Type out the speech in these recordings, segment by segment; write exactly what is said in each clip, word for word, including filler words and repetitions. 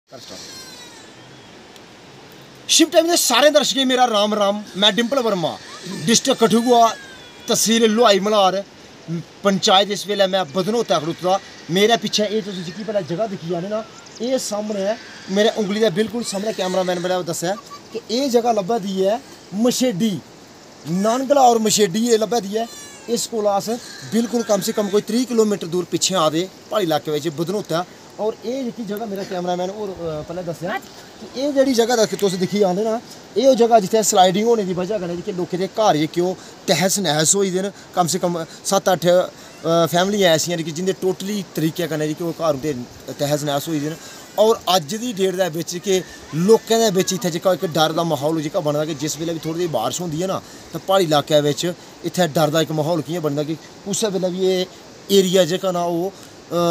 Shiv time के सारे दर्शकों मेरा राम राम। मैं डिंपल वर्मा, डिस्ट्रिक्ट कठुआ, तहसील लोहाई मल्हार, पंचायत इस वेले मैं बदनोता खड़ोता। मेरे पिछे ये तुम जिकी पहले जगह दिखी जाने ना, ये सामने है मेरे उंगली के बिल्कुल सामने कैमरामैन मेरा दस्या कि ये जगह लब्भा दी है मछेडी, नानगला और मछेडी ये लब्भा दी है। इस को अस बिल्कुल कम से कम कोई तीस किलोमीटर दूर पिछे आदे पहाड़ी इलाके में बदनोता। और ये जी जगह मेरा कैमरामैन और पहले दस्या कि ये जी जगह तुम दिखी आते ना, ये जगह जितने स्लाइडिंग होने की वजह कन्नै कि लोगों के घर जेह्के तहस नहस होई दे न। कम से कम सत्त अट्ठ फैमिलियां ऐसियां कि जिंदे टोटली तरीके कन्नै जेह्के ओह् घर उंदे तहस नहस होई दे न। और अज्ज दी डेट दे बिच कि लोकें दे बिच इत्थै जेह्का इक डर दा माहौल जेह्का बनदा कि जिस वेले भी थोड़ी जेही बारिश होंदी है ना, तो पहाड़ी इलाके बिच इत्थै डर दा इक माहौल कि'यां बनदा कि कुसै वेले भी एह् एरिया जेह्का ना ओह्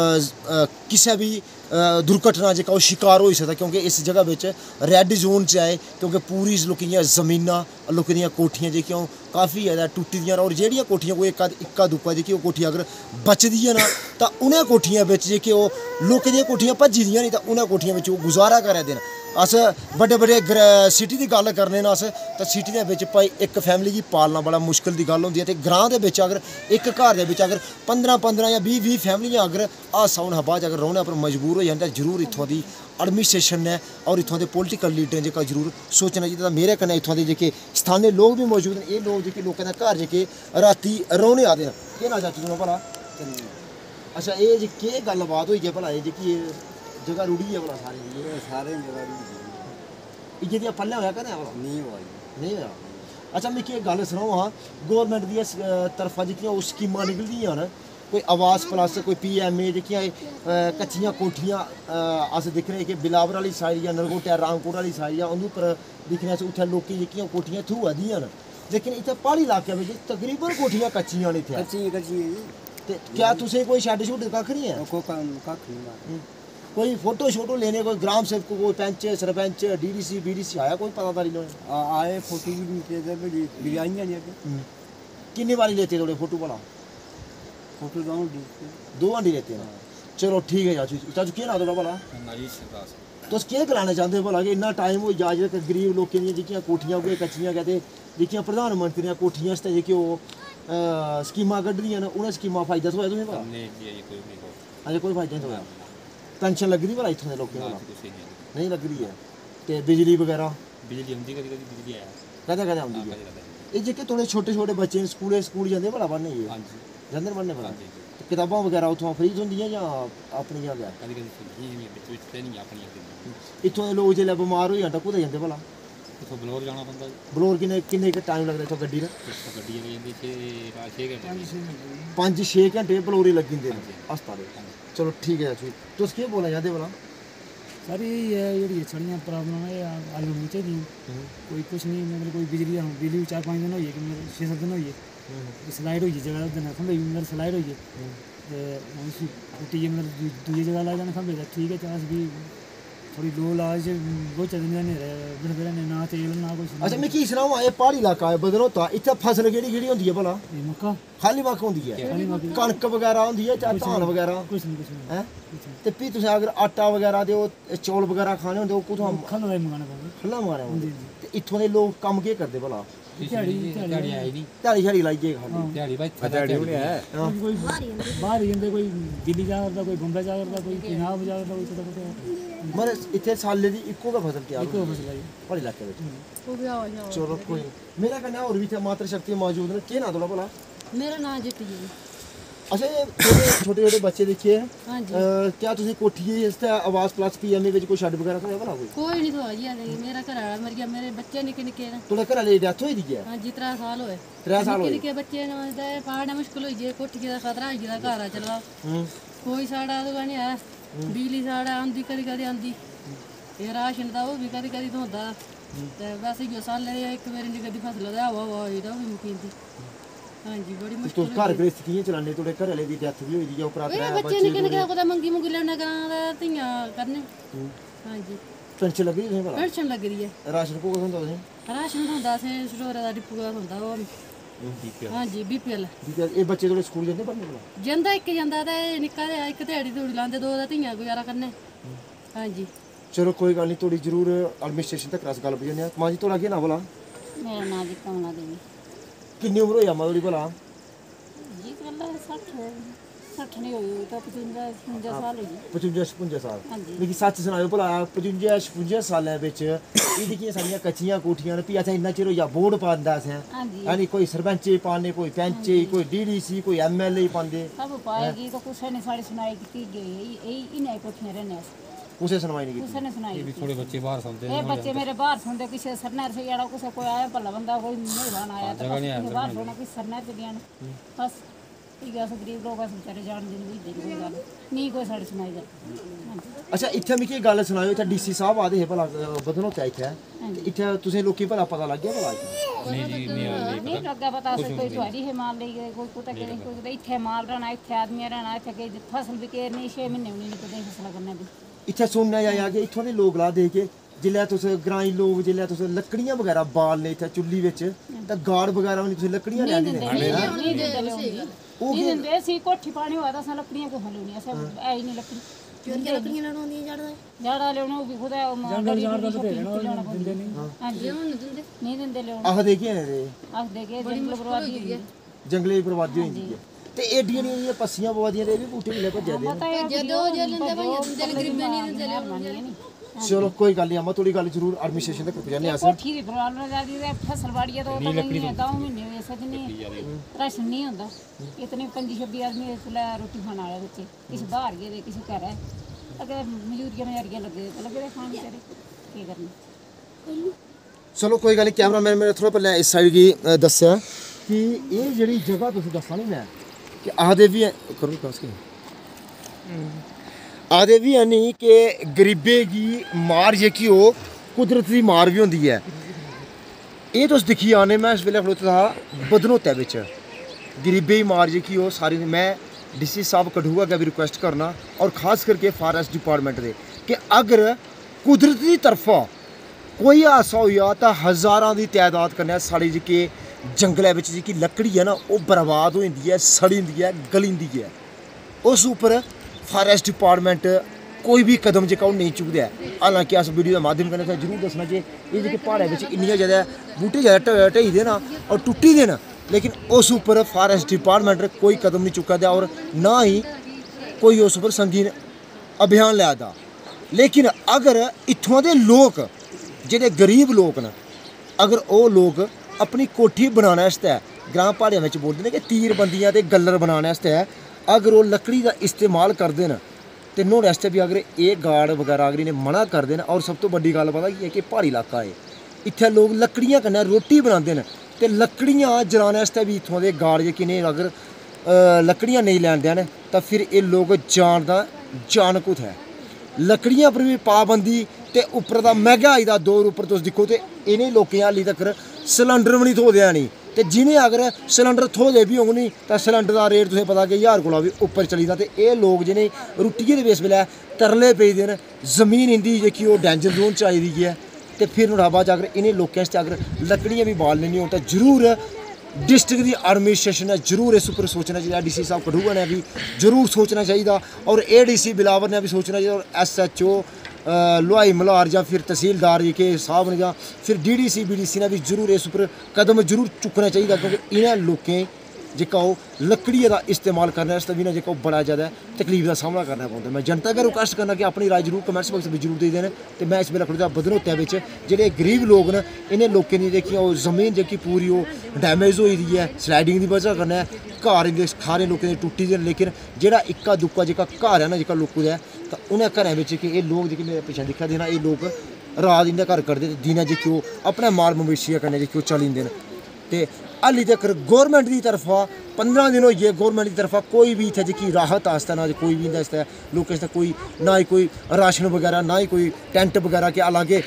किसी भी दुर्घटना जेह्का ओह् शिकार होई सकदा। क्योंकि इस जगह बिच रैड जोन च आए, क्योंकि पूरी लोकें दियां जमीनां लोकें दियां कोठियां जेह्कियां काफ़ी ज़्यादा टुट्टी दियां। और जेह्ड़ियां कोठियां कोई इक्का इक्का दुक्का जेह्की ओह् कोठी अगर बचदी है ना, तां उ'नें कोठियां बिच जेह्के ओह् लोकें दियां कोठियां भज्जी दियां निं, तां उ'नें कोठियां बिच ओह् गुजारा करा दे न। अस बड्डे बड्डे सिटी दी गल्ल करने न अस, तां सिटी दे बिच भाई इक फैमिली गी पालना बड़ा मुश्किल दी गल्ल होंदी है। ते ग्रां दे बिच अगर इक घर दे बिच अगर पंद्रह पंद्रह या बीह् बीह् फैमिलियां अगर हादसा होने बाद अगर रौह्ने पर मजबूर हो जान, तां जरूर इत्थुआं दी एडमिनिस्ट्रेशन ने और इत्थुआं दे पोलिटिकल लीडरें जेह्का जरूर सोचना चाहिदा। मेरे कन्नै इत्थुआं दे जेह्के स्थानीय लोग भी मौजूद न। एह् लोग जेह्के लोकें दे घर जेह्के राती रौह्ने आदे न। केह् नांऽ चाचू तुं'दा भला? अच्छा, एह् जी केह् गल्लबात होई ऐ भला? एह् जेह्की जगह रुढ़ी है भला सारें दी? सारे जगह इ'यै जेहा पैह्लें होया कदें भला? नहीं होआ नहीं होया। अच्छा, मिगी एक गल्ल सनाओ हां, गौरमेंट दी तरफा जेह्कियां ओह् स्कीमां निकलदियां न, कोई आवास प्लस, कोई पी एम ए, जेह्कियां कच्चियां कोठियां अस दिक्खने कि बिलावर आह्ली साइड या नरगोटा रामकोट आह्ली साइड या उं'दे उप्पर दिक्खने अस उत्थै लोकें जेह्कियां कोठियां थ्होआ दियां न। लेकिन इत्थै प्हाड़ी इलाके बिच तकरीबन कोठियां कच्चियां न। इत्थै कच्चियां कच्चियां जी। ते क्या तुसें कोई शैड शुड कक्ख नहीं है? कक्ख नहीं। कोई फोटो शोटो लेने, कोई ग्राम सेवक, कोई पैंच sarpanch D D C B D C आया कोई पतादारी लेने? आए फोटो भी भी आई नहीं। किन्नी बारी लेते थोड़े फोटो भला? फोटो दो दो हांडी लेते हैं। चलो ठीक है चाचू। चाचू केह् नांऽ थोड़ा भला? तुस केह् गलाना चाहते भला कि इन्ना टाइम होई जा जेह्के गरीब लोकें दियां जेह्कियां कोठियां उ'ऐ कच्चियां गै, ते जेह्कियां प्रधानमंत्री दियां कोठियां आस्तै जेह्के ओह् स्कीमां कड्ढदियां न, उ'नें स्कीमां फायदा थ्होया तुसें भला? अजें कोई फायदा नहीं थ्होया। पेंशन लग्गी दी भला इत्थूं दे लोकें भला? नहीं लग रही है। ते बिजली वगैरह? बिजली औंदी कदी कदी बिजली आया कदें कदें औंदी है। एह् जेह्के थोड़े छोटे छोटे बच्चे न स्कूले स्कूल जंदे भला पढ़ने? हां जी जंदे पढ़ने भला? ते कताबां वगैरह उत्थुआं फ्री थ्होंदियां जां अपनियां गै? कदी कदी फ्री नहीं बिच बिच ते नहीं अपनी। इत्थुआं दे लोक जेल्लै बमार होई जान तां कुत्थै जंदे भला? इत्थों बलौर जाना पौंदा जी। बलौर किन्ने किन्ने क टाइम लगदा इत्थुआं गड्डी दा? इत्थों गड्डी लेई जंदी छे छे घंटे पंज छे घंटे बलौरे लग्गी जंदे न हस्पताल। चलो ठीक है जी। तुस केह् बोलना चाहदे भला? सर ये जेह्ड़ी साढ़ियां प्रॉब्लम है हल होनी चाहिए। कोई कुछ नहीं, मतलब कोई बिजली बिजली चार पाँच दिन होइए कि मतलब छे सत्त दिन होइए स्लाइड होइए जगह उस दिन खंभे मतलब स्लाइड होइए ते उसी पुट्टियै मतलब दूई जगह लाई जाना खंभे। ठीक है, अस भी थोड़ी लो लाज बहुत चलने रहने बिठदे रहने, ना तेल ना कुछ। अच्छा, मिगी सनाओ एह् प्हाड़ी इलाका है बदनोता, इत्थै फसल केह्ड़ी केह्ड़ी होंदी है भला? मक्का खाली मक्क होंदी है? कनक वगैरह होंदी है जां धान वगैरह? कुछ नहीं कुछ नहीं हैं? ते फ्ही तुसें अगर आटा वगैरह ते ओह् चौल वगैरह खाने होंदे ओह् कुत्थुआं? खल्ला मंगाने पौंदे। खल्ला मंगाने पौंदे। ते इत्थुआं दे लोक कम्म केह् करदे भला? ध्याड़ी ध्याड़ी आई नहीं ध्याड़ी छड़ी लाइयै खाली? ध्याड़ी भाई ध्याड़ी होनी है। कोई बाहर ही जंदे, कोई दिल्ली जा करदा, कोई बम्बे जा करदा, कोई पंजाब जा करदा, कोई कुतै कुतै। मतलब इत्थै साले दी इक्को गै फसल त्यार इक्को फसल आई प्हाड़ी इलाके बिच? चलो कोई मेरे कन्नै होर भी इत्थै मात्र शक्ति मौजूद न। केह् नांऽ थोड़ा भला? मेरा नाम जित्ती जी। अच्छा, ये छोटे छोटे बच्चे दिक्खे हाँ जी। क्या तुसें कोठियै आस्तै Awaas plus P M A बिच कोई शैड वगैरह थ्होया भला? कोई कोई नहीं थोआ जी। अजें मेरा घर आह्ला मर गया, मेरे बच्चे निक्के निक्के न। थोड़े घरै आह्ले दी डेथ होई दी है? हाँ जी, त्रै साल होए। त्रै साल होए? निक्के निक्के बच्चे न ते पालना मुश्किल होई गे, कोठियै दा खतरा होई गेदा, घर चला कोई साढ़ा तो नहीं है। बिजली साढ़ा आंदी कदी कदी आंदी, एह् राशन दा ओह् बी कदी कदी थ्होंदा। ते वैसे इ'यो सालै इक बारी निं कदी फसल दा हवा हवा होई दा ओह् बी मुक्की जंदी। हाँ जी, बड़ी मुश्किल। तुस घर गृहस्थ कि'यां चलाने? थोड़े घरै आह्ले दी डेथ भी होई दी ऐ, उप्परा त्रै बच्चे निक्के निक्के कुतै मंगी मुंगी लैने ग्रां दा धियां करने। हाँ जी। पेंशन लग्गी दी तुसें भला? पेंशन लग्गी दी है। राशन कोह्का थ्होंदा तुसें? राशन थ्होंदा असें स्टोरै दा डिपू दा थ्होंदा ओह्। हाँ जी, बी पी एल। एह् बच्चे थोड़े स्कूल जंदे पढ़ने भला? जंदा इक जंदा ते निक्का ते इक ध्याड़ी धूड़ी लांदे, दो ते धियां गुजारा करने। हाँ जी। चलो कोई गल नहीं, थोड़ी जरूर एडमिनिस्ट्रेशन तक अस गल पुजाने। मां जी थोड़ा केह् नाम भला? मेरा नाम जी कमला देवी किन्नी उम्र होई अम्मा थोड़ी भला? जी गल्ल सट्ठ सट्ठ नहीं होई तो पचुंजा छपुंजा साल होई पचुंजा छपुंजा साल। हाँ जी। मिगी सच सनाओ भला पचुंजा छपुंजा सालें बिच एह् जेह्कियां सारियां कच्चियां कोठियां न, फ्ही असें इन्ना चिर होई गेआ बोर्ड पांदा असें, हाँ जी यानी कोई सरपंच पाने, कोई पैंच, कोई डीडीसी, कोई एमएलए पांदे, सब पाएगी तो कुछ ने साड़ी सुनाई की गई यही इन्हें कोठियां रहने कुसै सुनवाई नहीं कुछ ने सुनाई भी थोड़े बच्चे बाहर सुनते ये बच्चे मेरे बाहर सुनते किसी सरनर से जाना कुछ कोई आया भला बंदा कोई मेहमान आया तो बस किसी बाहर सुना किसी सरनर से जाना बस ठीक है। अस गरीब लोग अस बेचारे जान दिन भी दिन कोई गल नहीं कोई साड़ी सुनाई गल। कीती। अच्छा इत्थै मिगी एक गल सनाओ, इत्थै डीसी साहब आदे हे भला बदनोता इत्थै, ते इत्थै तुसें लोकें भला पता लग गया भला इत्थै? नहीं जी नहीं आ रही नहीं लग्गा पता अस कोई थोड़ी है माल लेई गए कोई कुतै गए कोई कुतै इत्थे माल रहना इत्थे आदमी रहना इत्थे कोई फसल भी केरनी छे महीने भी नहीं निकलदे फसल करने दी। इत्थै सुनने आया कि इत्थों दे लोग ला दे के जिल्लै तुस ग्राईं लोग जिल्लै तुस लकड़ियां बगैरा बालने इत्थै चुल्ली बिच ते गाड़ बगैरा भी तुस लकड़ियां नहीं लैंदे दिंदे ने? नहीं दिंदे लोग नहीं दिंदे असी कोठी पानी होआ तां असें लकड़ियां कुत्थां लेनियां असें है ही नहीं लकड़ी लकड़ियां लेना होंदियां जड़दा जाड़ा लेना भी खुदा गड़ी गड़ी छप्पी लेना पौंदी हां जी नहीं दिंदे लेना आखदे कि ने आखदे कि जंगल बर्बादी होई है जंगलें दी बर्बादी होई जंदी है ते एडियां जेहियां पस्सियां पवा दियां ते एह् बी बूटे मिले भज्जे दे। पता है जदों जे लेंदे भाई दिल गरीबे नहीं दिंदे लेना चलो कोई गल नहीं अम्मा, थोड़ी गल जरूर एडमिनिस्ट्रेशन तक पहुंचाने अस। कोठी दी प्रॉब्लम ज्यादा है फसल बाड़िया तो पता नहीं है गांव में नहीं सच नहीं राशन नहीं होता इतने पंजी छब्बी आदमी इसले रोटी खाने वाले बच्चे किसी बाहर गए किसी घर है अगर मजूरियां मजारियां लगे तो लगे दे खान बेचारे की करना। चलो कोई गल नहीं, कैमरा मैन मेरे थोड़ा पहले इस साइड गी दस्सेआ कि एह् जेह्ड़ी जगह तुस दस्सा नी मैं कि आखदे बी करो पास के आखदे बी हैनी कि गरीबें गी मार जेह्की ओह् कुदरत दी मार बी होंदी ऐ। एह् तुस दिक्खी आने मैं इस बेल्लै खड़ोते दा बदनोते बिच गरीबें दी मार जेह्की ओह् सारी मैं डीसी साहब कठुआ अग्गें भी रिक्वेस्ट करना और खास करके फारेस्ट डिपार्टमेंट दे कि अगर कुदरत दी तरफा कोई हादसा होई जा तां हज़ारां दी तैदाद कन्नै साढ़ी जेह्के जंगलै बिच जेह्की लकड़ी है ना ओह् बर्बाद होई जंदी ऐ, सड़ी जंदी ऐ, गली जंदी ऐ। उस उप्पर फारेस्ट डिपार्टमेंट कोई भी कदम जेह्का ओह् नेईं चुकदा ऐ। हालांकि अस वीडियो दे माध्यम कन्नै तुसें जरूर दस्सना जे एह् जेह्के प्हाड़ें बिच इन्नियां ज्यादा बूह्टे ज्यादा ढेई दे न और टुट्टी दे न, लेकिन उस उप्पर फारेस्ट डिपार्टमेंट कोई कदम नहीं चुका दा और ना ही कोई उस उप्पर संगीन अभियान लै दा। लेकिन अगर इत्थुआं दे लोक जेह्ड़े गरीब लोक न, अगर ओह् लोक अपनी कोठी बनाने आस्तै ग्रां प्हाड़ियां बिच बोलदे ने कि तीर बंदियां ते गल्लर बनाने आस्तै अगर ओह् लकड़ी दा इस्तेमाल करदे न ते नुहाड़े आस्तै भी अगर एह् गार्ड बगैरा अगर इ'नें मना करदे न। और सब तो बड्डी गल्ल पता केह् ऐ कि प्हाड़ी इलाका है, इत्थै लोक लकड़ियां कन्नै रोटी बनांदे न ते लकड़ियां जलाने आस्तै भी इत्थुआं दे गार्ड जेह्के ने अगर लकड़ियां नेईं लैन देन तां फिर एह् लोक जान दा जान कुत्थै। लकड़ियां पर भी पाबंदी ते उप्पर दा मैंह्गाई दा दौर उप्पर तुस दिक्खो ते इ'नें लोकें हाली तक्कर सिलेंडर भी नहीं थ्होए है नहीं, ते जि'नें अगर सिलेंडर थ्होए बी होङ नी तां सिलेंडर दा रेट तुसें पता कि ज्हार कोला बी उप्पर चली दा। ते एह् लोक जि'नें रुट्टियै दे इस बेल्लै तरले पेदे न, जमीन इंदी जेह्की ओह् डेंजर जोन च आई दी ऐ। ते फिर नुहाड़े बाद अगर इ'नें लोकें आस्तै अगर लकड़ियां भी बालने निं होन तां जरूर डिस्ट्रिक्ट दी एडमिनिस्ट्रेशन ने जरूर इस उप्पर सोचना चाहिए। डी सी साहब कठुआ ने भी जरूर सोचना चाहिए और ए डी सी बिलावर ने भी सोचना चाहिए और S H O Lohai Malhar जां फिर तहसीलदार जेह्के साहब ने जां फिर D D C B D C ने भी जरूर इस उप्पर कदम जरूर चुक्कना चाहिए, क्योंकि इ'नें लोकें जेह्का ओह् लकड़ियै दा इस्तेमाल करने आस्तै बी ना जेह्का ओह् बड़ा ज़्यादा तकलीफ दा सामना करना पौंदा। मैं जनता अगर रिक्वेस्ट करना कि अपनी राय जरूर कमेंट्स बॉक्स बिच जरूर देई देन। ते मैं इस बेल्लै खड़ोता बदनोते बिच जेह्ड़े गरीब लोग न, इ'नें लोकें दी जेह्की ओह् जमीन जेह्की पूरी ओह् डैमेज होई दी ऐ स्लाइडिंग दी वजह कन्नै, घर इंदे खारे लोकें दे टुट्टी दे न। लेकिन जेह्ड़ा इक्का दुक्का जेह्का घर है ना जेह्का लोकें दा तां उ'नें घरें बिच कि एह् लोक जेह्के मेरे पिच्छें दिक्खा दे न, एह् लोक रात इंदे घर कड्ढदे ते दिनें जेह्के ओह् अपने माल मवेशियै कन्नै जेह्के ओह् चली जंदे न। ते हाली तक्कर गौरमेंट दी तरफा पंद्रह दिन होई गे गौरमेंट दी तरफा कोई भी इत्थै जेह्की राहत आस्तै ना कोई बी इंदे आस्तै लोकें आस्तै कोई ना ही कोई राशन वगैरह ना ही कोई टैंट वगैरह के हालांकि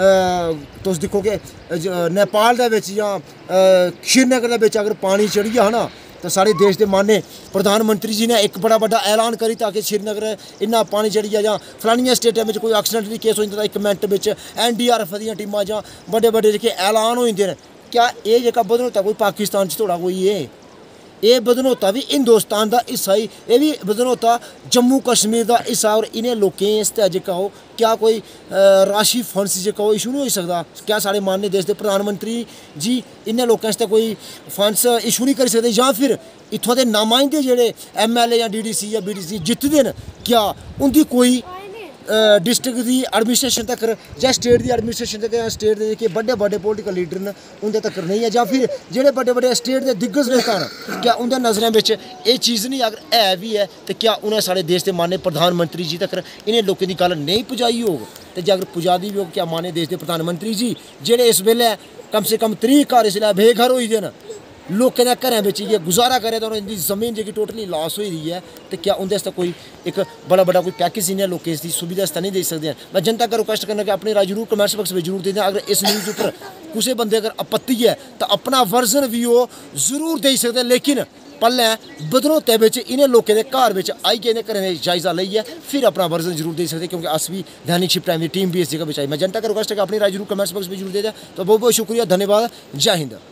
तुस दिक्खो कि नेपाल दे बिच जां श्रीनगर दे बिच अगर पानी चढ़ी जा ना तो साढ़े देश के मानने प्रधानमंत्री जी ने एक बड़ा बड़ा ऐलान करी ताकि श्रीनगर इन्ना पानी चढ़ी जा जां फलानियां स्टेटें में कोई एक्सीडेंटली केस हो जाता एक मिनट में एन डी आर एफ दियां टीमां जां बड़े बड़े जेह्के ऐलान हो जाते हैं। क्या ये जेह्का बदनोता कोई पाकिस्तान च थोड़ा कोई है ये बदनोता भी हिंदुस्तान का हिस्सा ही, ये भी बदनोता जम्मू कश्मीर का हिस्सा। और इन्हें लोकें आस्तै जेह्का हो क्या कोई राशि फंड्स जेह्का हो इशू नहीं होई सकदा? क्या साढ़े माननीय देश दे प्रधानमंत्री जी इन्हें लोकें आस्तै कोई फंड्स इशू नहीं करी सकदे? जां फिर इत्थों दे नुमाइंदे जेह्ड़े एम एल ए जां डी डी सी जां बी डी सी जितदे न, क्या उंदी कोई डिस्ट्रिक्ट दी एडमिनिस्ट्रेशन तक जां स्टेट दी एडमिनिस्ट्रेशन तक जां स्टेट दे जेह्के बड्डे बड्डे पोलिटिकल लीडर न उंदे तक नहीं है? जां फिर जेह्ड़े बड्डे बड्डे स्टेट दे दिग्गज नेता न क्या उंदे नज़रें बिच एह् चीज़ नहीं अगर है भी है तो क्या उ'नें साढ़े देश दे माननीय प्रधानमंत्री जी तक इन्हें लोकें दी गल्ल नहीं पुजाई होग? ते जे अगर पुजा दी भी होग क्या माननीय देश दे प्रधानमंत्री जी जेह्ड़े इस बेल्लै कम से कम त्रीह् घर इसलै बेघर होई दे न, लोकें दे घरें बिच इ'यै गुजारा करे ते उंदी जमीन जेह्की टोटली लॉस होई दी है, ते क्या उंदे आस्तै कोई इक बड़ा बड़ा कोई पैकेज इ'नें लोकें दी सुविधा आस्तै नहीं देई सकदे हैन? मैं जनता का रिक्वेस्ट करना कि अपनी राय जरूर कमेंट्स बॉक्स में जरूर दें। अगर इस न्यूज़ उप्पर कुसै बंदे अगर आपत्ति है तो अपना वर्जन भी ओह् जरूर देई सकदे, लेकिन पैह्लें बदनोते बिच इन्हें लोकें दे घर बिच आइयै इन्हें घरें दा जायजा लेइयै फिर अपना वर्जन जरूर देई सकदे, क्योंकि अस भी दैनिक शिफ्ट टाइम दी टीम भी इस जगह बिच आई। मैं जनता का रिक्वेस्ट है कि अपनी राय जरूर कमेंट्स बॉक्स में जरूर दे दें। तो बहुत बहुत शुक्रिया, धन्यवाद, जय हिंद।